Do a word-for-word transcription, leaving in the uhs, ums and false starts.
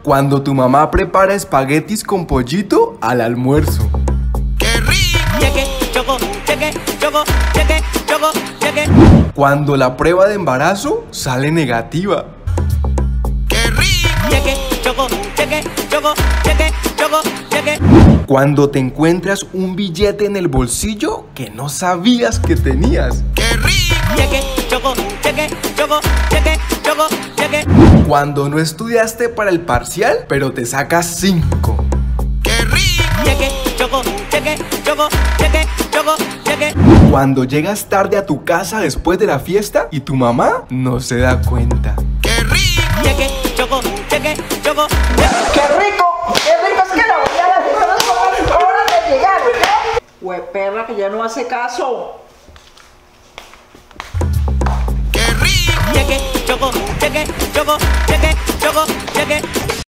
Cuando tu mamá prepara espaguetis con pollito al almuerzo. ¡Qué rico! Cheque, choco, cheque, choco, cheque, choco, cheque. Cuando la prueba de embarazo sale negativa. ¡Qué rico! Cheque, choco, cheque, choco, cheque, choco, cheque. Cuando te encuentras un billete en el bolsillo que no sabías que tenías. ¡Qué rico! Cheque, choco, cheque, choco, cheque, choco, cheque. Cuando no estudiaste para el parcial, pero te sacas cinco. ¡Qué rico! Cheque, choco, cheque, choco, cheque, choco, cheque. Cuando llegas tarde a tu casa después de la fiesta y tu mamá no se da cuenta. ¡Qué rico! Cheque, choco, cheque, choco, cheque. ¡Qué rico! ¡Qué rico! Es que la mañana son las horas de llegar, ¿eh? Hue perra que ya no hace caso. ¡Qué rico! Cheque, choco, cheque, choco, cheque, choco, cheque.